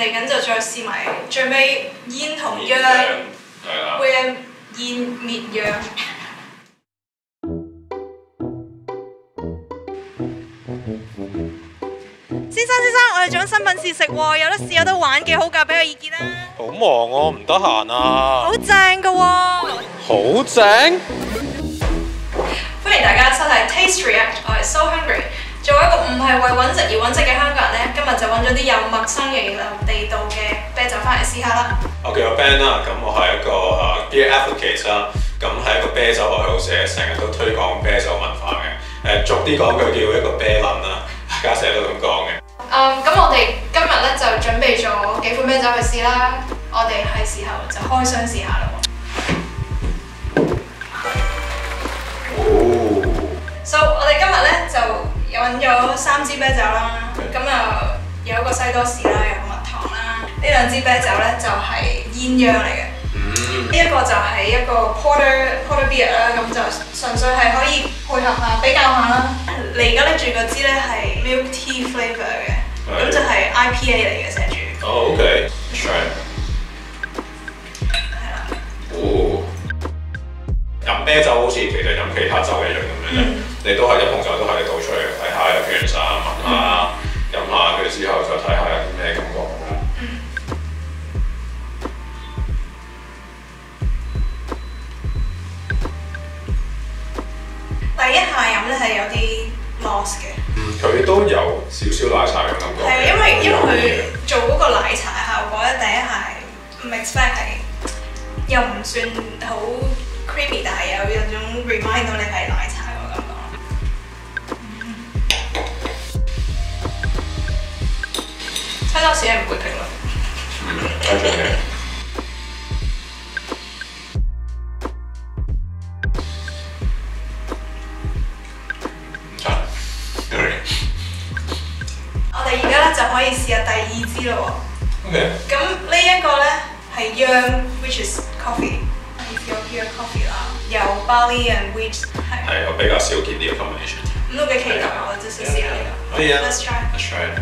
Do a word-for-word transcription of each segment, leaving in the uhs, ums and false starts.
嚟緊就再試埋最尾煙同秧，會有煙滅秧。先生先生，我哋做緊身份試食喎，有得試有得玩，幾好㗎，俾個意見啦。 好忙喎，唔得閒啊。 好正㗎喎。 好正。 歡迎大家收睇 Taste React， 我係 So Hungry。作為一個唔係為揾食而揾食嘅香港人咧，今日就揾咗啲有陌生嘅又地道嘅啤酒翻嚟試下啦。 我叫阿 Ben 啦，咁我係一個誒 beer advocate 啦，咁係一個啤酒愛好者，成日都推廣啤酒文化嘅。誒俗啲講句叫一個啤撚啦，大家成日都咁講嘅。 誒咁、um, 我哋今日咧就準備咗幾款啤酒去試啦，我哋係時候就開箱試下啦喎。哦。So 我哋今日咧就揾咗三支啤酒啦，咁啊有一個西多士啦，有個蜜糖啦，呢兩支啤酒咧就係鴛鴦嚟嘅。呢一、嗯、個就係一個 porter porter beer 啦，咁就純粹係可以配合下比較下啦。你而家拎住嗰支咧係 milk tea flavour 嘅，咁就係 I P A 嚟嘅寫住。 哦 ，OK，try。 係啦。 哦。飲啤酒好似其實飲其他酒一樣咁樣啫，嗯、你都係一桶酒都係倒出嚟睇下有幾樣啊，聞下飲下，跟住之後再睇下有啲咩感覺咁樣。嗯。 第一下飲咧係有啲 lost 嘅。 嗯，佢都有少少奶茶嘅感覺。 係因為因為佢做嗰個奶茶效果咧，第一下係唔 expect 係又唔算好 creamy， 但係有有種 remind 到你係奶茶嗰個感覺。西多士係唔會評論。 嗯，睇住嘅。 我哋而家咧就可以試下第二支咯喎。 OK。 咁呢一個咧係秧 ，which is coffee。Ethiopia coffee 啦，有 barley and wheat 係。係，我比較少見呢個 combination。咁都幾期待，我就試試下呢個。 可以啊。 Let's try。 Let's try。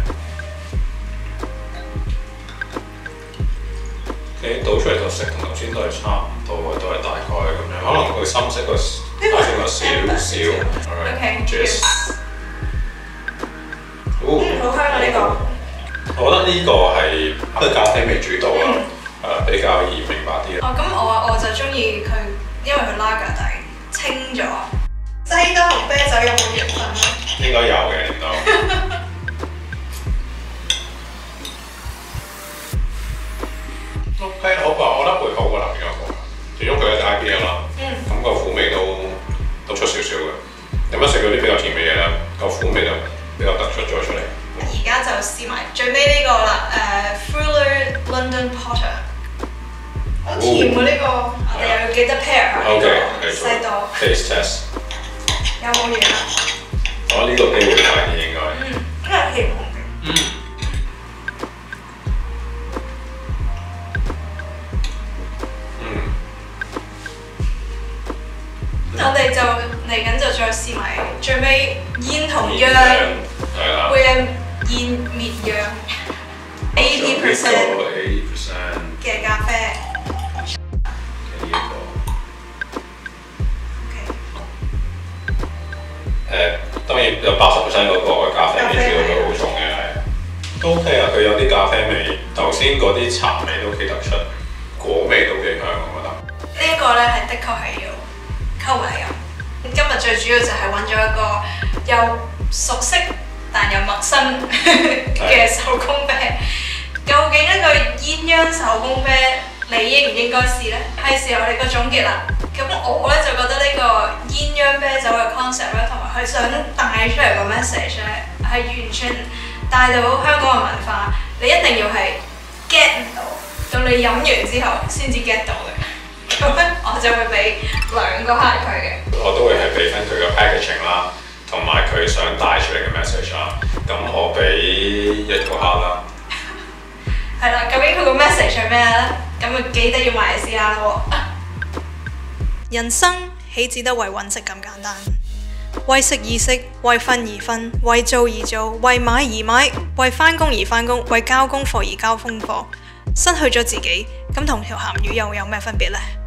你倒出嚟就食同頭先都係差唔多嘅，都係大概咁樣。可能佢深色個大聲個少少。OK。Cheers。 嗯，好香啊呢個。 我覺得呢個係都係咖啡味主導啦。誒比較易明白啲哦，咁我我就中意佢，因為佢拉格底清咗。西多同啤酒有冇緣分咧？ 應該有嘅，應該。OK， 好啊，我覺得會好過南邊嗰個，始終佢係 I P A 啦，咁個苦味都都出少少嘅。咁一食到啲比較甜嘅嘢咧，個苦味就比較突出咗出嚟。 而家就試埋最尾呢個啦，誒 Fuller London Porter。好甜喎呢個，我哋又要記得 pair 下呢個西多。 Taste test。 有冇嘢啊？ 我呢個機會大啲應該。 嗯，因為甜紅嘅。 嗯。嗯。 我哋就嚟緊就再試埋最尾煙同秧，會有煙滅秧 eighty percent 嘅咖啡。 誒當然有八十 percent 嗰個咖啡味主導都好重嘅，係都 OK 啊！佢有啲咖啡味，頭先嗰啲茶味都幾突出，果味都幾香，我覺得。 呢一個咧係的確係要溝埋飲。今日最主要就係揾咗一個又熟悉但又陌生嘅手工啤。究竟一個鴛鴦手工啤，你應唔應該試咧？係時候我哋個總結啦。咁我咧就覺得呢個鴛鴦啤酒嘅 concept 咧，同埋佢想帶出嚟個 message 咧，係完全帶到香港嘅文化。你一定要係 get 唔到，到你飲完之後先至 get 到嘅。咁咧，我就會俾兩個 high 佢嘅。我都會係俾翻佢個 packaging 啦，同埋佢想帶出嚟嘅 message 啦。咁我俾一個 high 啦。係啦，究竟佢個 message 係咩咧？咁啊記得要買嚟試下咯喎。人生豈只得為揾食咁簡單？ 為食而食，為瞓而瞓，為做而做，為買而買，為返工而返工，為交功課而交功課，失去咗自己，咁同條鹹魚又有咩分別呢？